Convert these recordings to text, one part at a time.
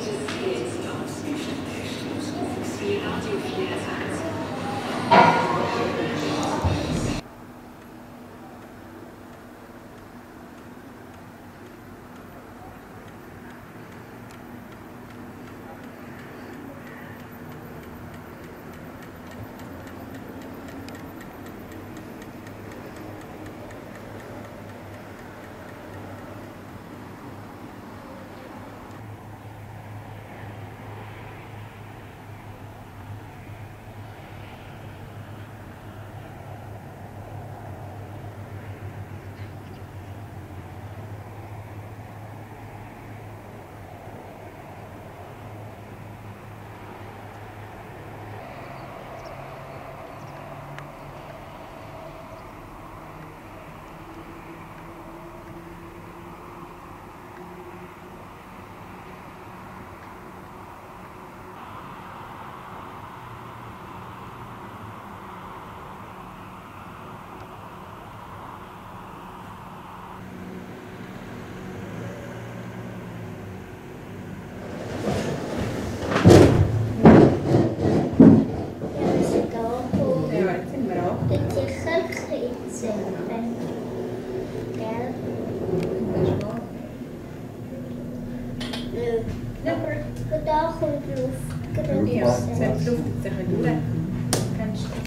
Da kommt Luft. Ja, es wird die Luft jetzt ein bisschen durch. Kein Stress.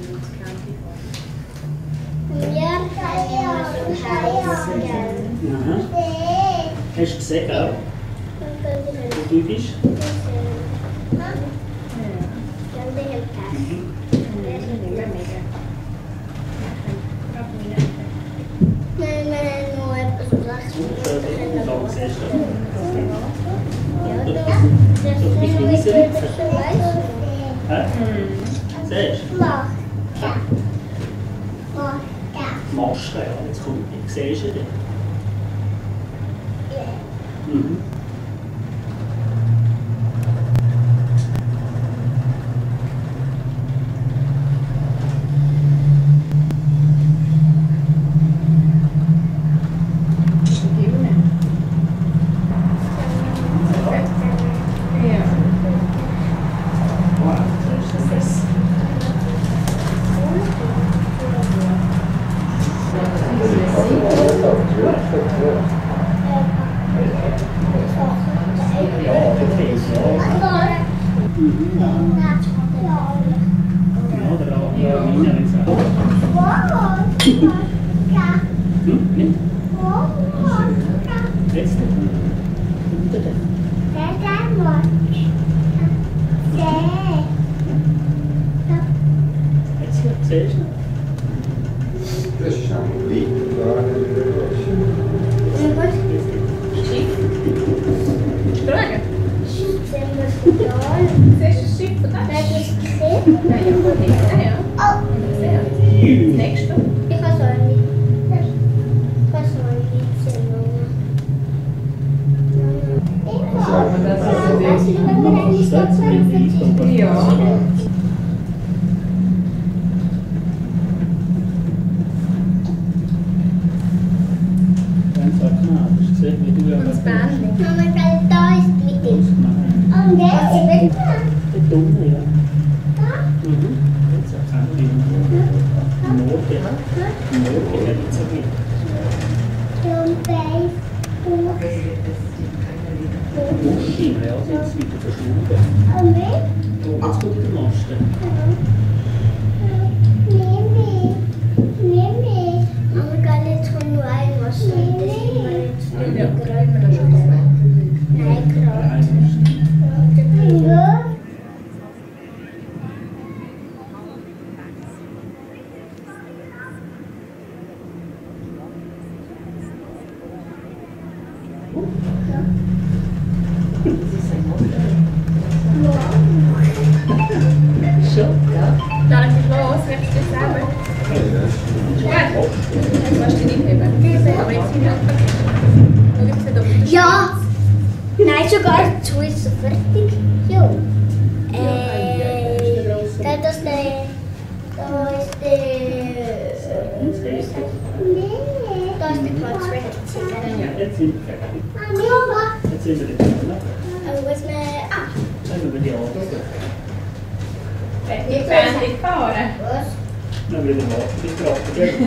Wir haben ja so heiß, gell? Aha. Hast du gesehen, gell? Wie du bist? Nein, nur etwas Da siehst du. Das ist bist du nur diese etwas Witze? weiß. Siehst du? Maske, ja. Jetzt kommt die. Siehst du den? Mhm. Das ist am Lied, da Ja! Nein, sogar zu ist so fertig. Ja. Da ist der. Da ist der. Da ist der Platz fertig. Jetzt sind wir fertig. Mama! Jetzt sind wir dort oben. Was man... Ah, Dann müssen wir die Autos. Hat nicht fertig gefahren? was? Dann wieder warten, bis der Auto geht.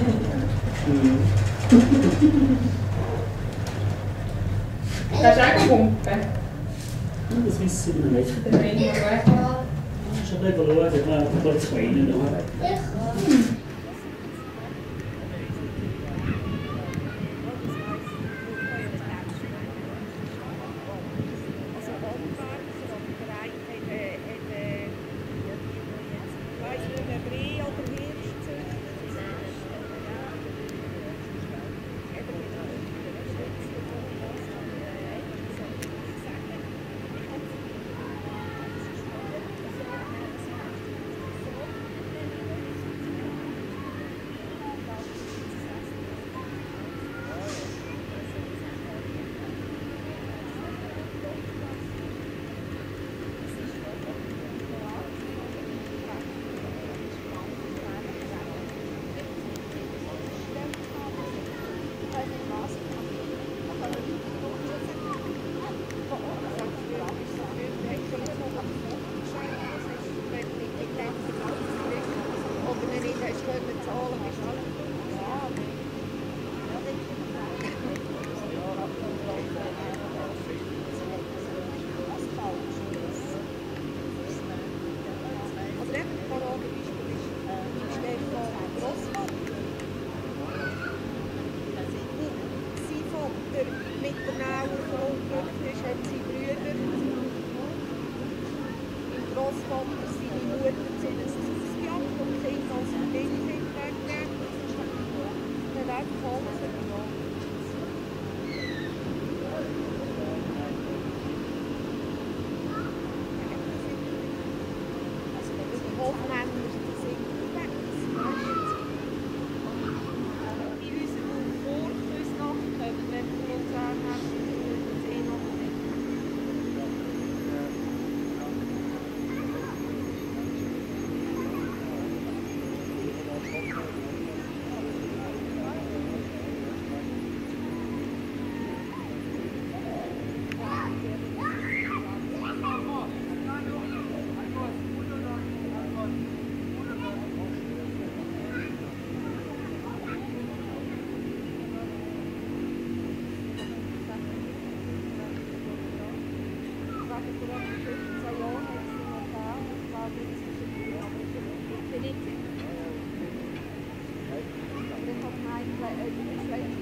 Kannst du auch pumpen? Das wissen wir nicht. Der Ring weg. Ja, Schon ein bisschen schauen, ich habe ein bisschen kleiner noch. ich kann. Mit der Nähe verunglückt ist, hat sie Brüder. Mein Großvater, seine Mutter, sind ein Jahr und Kind als Kind weggegeben. Der Weg kommt. Die Hofmänner, die sind weg. In unserem Vorküsnacht, wenn wir uns annehmen, ist es noch nicht. Ich habe gemeint,